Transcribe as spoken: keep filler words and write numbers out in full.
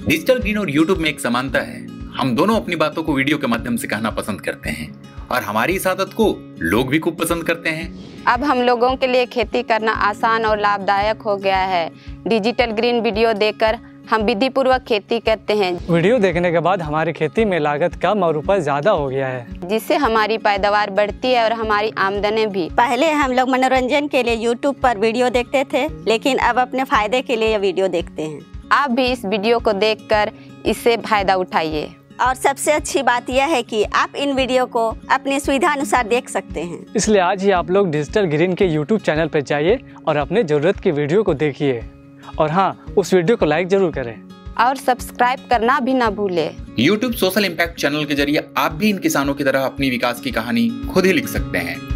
Digital green और YouTube में एक समानता है, हम दोनों अपनी बातों को वीडियो के माध्यम से कहना पसंद करते हैं और हमारी इस आदत को लोग भी खूब पसंद करते हैं। अब हम लोगों के लिए खेती करना आसान और लाभदायक हो गया है। डिजिटल ग्रीन वीडियो देखकर हम विधि पूर्वक खेती करते हैं। वीडियो देखने के बाद हमारी खेती में लागत कम और उपज ज्यादा हो गया है, जिससे हमारी पैदावार बढ़ती है और हमारी आमदनी भी। पहले हम लोग मनोरंजन के लिए यूट्यूब पर वीडियो देखते थे, लेकिन अब अपने फायदे के लिए वीडियो देखते हैं। आप भी इस वीडियो को देखकर इससे फायदा उठाइए। और सबसे अच्छी बात यह है कि आप इन वीडियो को अपनी सुविधा अनुसार देख सकते हैं। इसलिए आज ही आप लोग डिजिटल ग्रीन के यूट्यूब चैनल पर जाइए और अपने जरूरत की वीडियो को देखिए। और हाँ, उस वीडियो को लाइक जरूर करें और सब्सक्राइब करना भी ना भूले। यूट्यूब सोशल इम्पैक्ट चैनल के जरिए आप भी इन किसानों की तरह अपनी विकास की कहानी खुद ही लिख सकते हैं।